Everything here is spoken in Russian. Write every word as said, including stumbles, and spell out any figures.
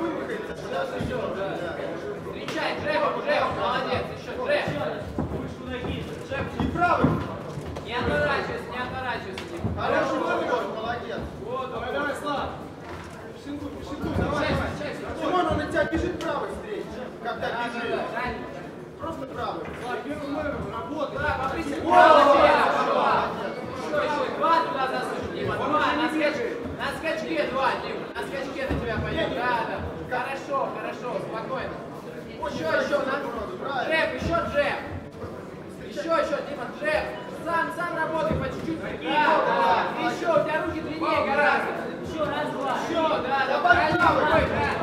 Встречай, Джебов, Джебов, молодец, еще Джеб. Джеб, И правый. не отворачивайся, не отворачивайся. Хороший выход, молодец. Вот, давай, давай, Слав. Шинкуй, шинкуй, давай. Симон, он на тебя бежит правый встреч. Когда бежит. Просто правый. Работай. Да, поприсядь. Молодец. Что еще? Два туда засунь, Дима. Два, на скачке. На скачке два, Дима. На скачке на тебя пойдет. Да, да. Хорошо, хорошо, спокойно. Еще, еще. Джеб, еще джеб. Еще, еще, Дима, джеб. Сам, сам работай по чуть-чуть. Да, да. Еще, у тебя руки длиннее гораздо. Еще, раз, два. Еще, да, да. Правильно, да.